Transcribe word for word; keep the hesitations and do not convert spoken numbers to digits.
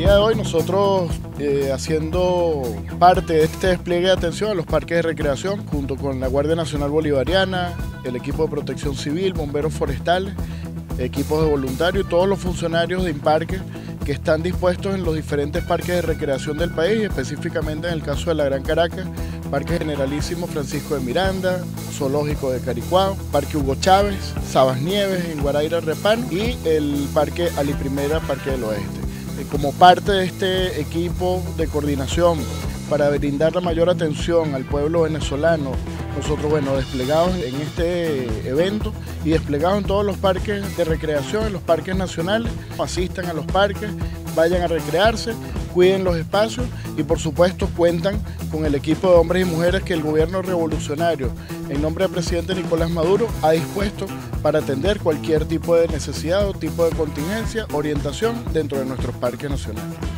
día de hoy nosotros eh, haciendo parte de este despliegue de atención a los parques de recreación junto con la Guardia Nacional Bolivariana, el equipo de protección civil, bomberos forestales, equipos de voluntarios y todos los funcionarios de Imparque que están dispuestos en los diferentes parques de recreación del país, específicamente en el caso de la Gran Caracas, Parque Generalísimo Francisco de Miranda, Zoológico de Caricuao, Parque Hugo Chávez, Sabas Nieves en Guaraíra Repán y el Parque Ali Primera, Parque del Oeste. Como parte de este equipo de coordinación para brindar la mayor atención al pueblo venezolano, nosotros, bueno, desplegados en este evento y desplegados en todos los parques de recreación, en los parques nacionales, asistan a los parques, vayan a recrearse, cuiden los espacios y por supuesto cuentan con el equipo de hombres y mujeres que el gobierno revolucionario, en nombre del presidente Nicolás Maduro, ha dispuesto para atender cualquier tipo de necesidad o tipo de contingencia, orientación dentro de nuestros parques nacionales.